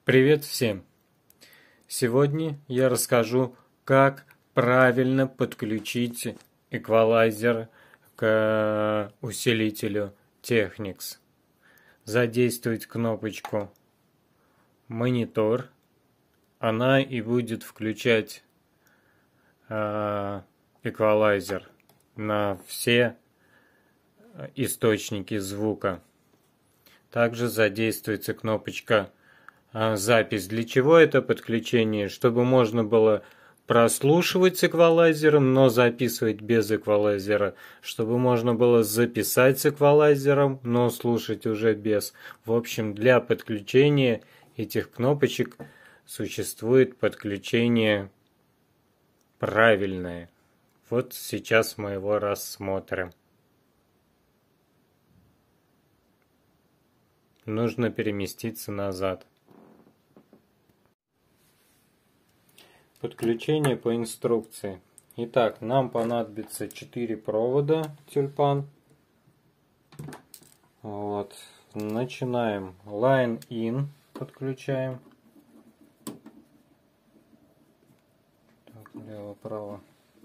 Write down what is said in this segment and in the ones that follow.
Привет всем! Сегодня я расскажу, как правильно подключить эквалайзер к усилителю Technics. Задействовать кнопочку «Монитор». Она и будет включать эквалайзер на все источники звука. Также задействуется кнопочка «Запись». Для чего это подключение? Чтобы можно было прослушивать с эквалайзером, но записывать без эквалайзера. Чтобы можно было записать с эквалайзером, но слушать уже без. В общем, для подключения этих кнопочек существует подключение правильное. Вот сейчас мы его рассмотрим. Нужно переместиться назад. Подключение по инструкции. Итак, нам понадобится 4 провода тюльпан. Вот. Начинаем. Line in подключаем. Так, лево-право.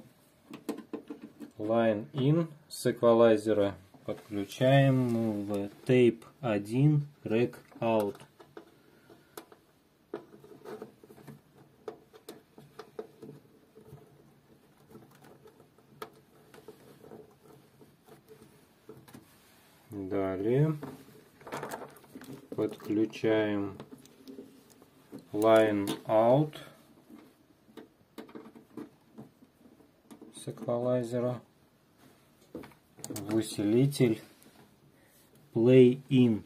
Line in с эквалайзера подключаем в tape 1 rack out. Далее подключаем line out с эквалайзера в усилитель play in.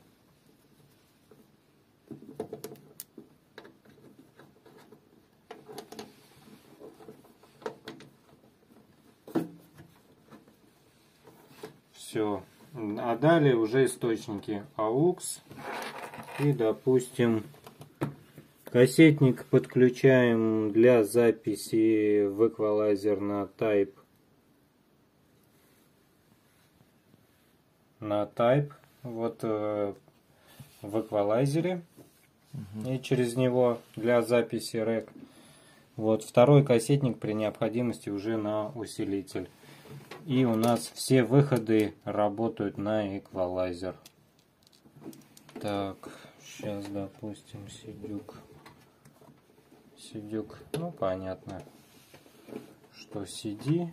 Все. А далее уже источники AUX и, допустим, кассетник подключаем для записи в эквалайзер на Type. Вот в эквалайзере. И через него для записи REC. Вот второй кассетник при необходимости уже на усилитель. И у нас все выходы работают на эквалайзер. Так, сейчас, допустим, Сидюк. Ну, понятно, что CD.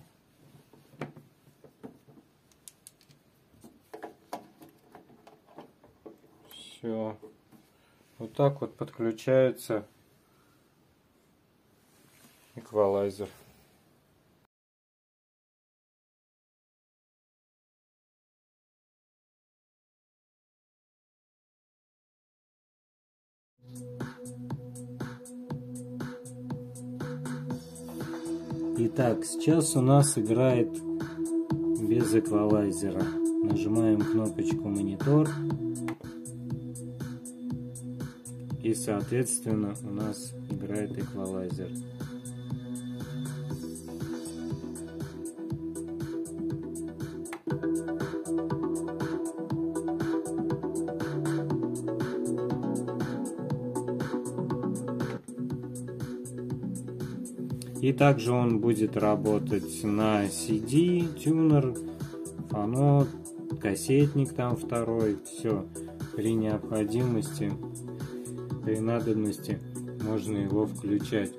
Все. Вот так вот подключается эквалайзер. Итак, сейчас у нас играет без эквалайзера. Нажимаем кнопочку «Монитор». И, соответственно, у нас играет эквалайзер. И также он будет работать на CD, тюнер, фоно, кассетник там второй, все. При необходимости, при надобности можно его включать.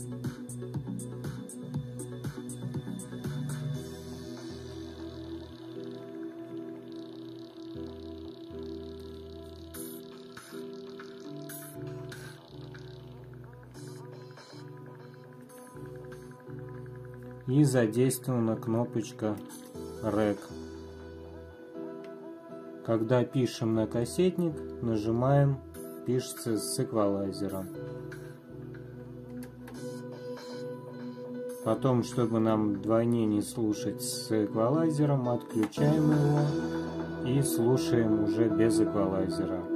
И задействована кнопочка REC. Когда пишем на кассетник, нажимаем, пишется с эквалайзером. Потом, чтобы нам вдвойне не слушать с эквалайзером, отключаем его и слушаем уже без эквалайзера.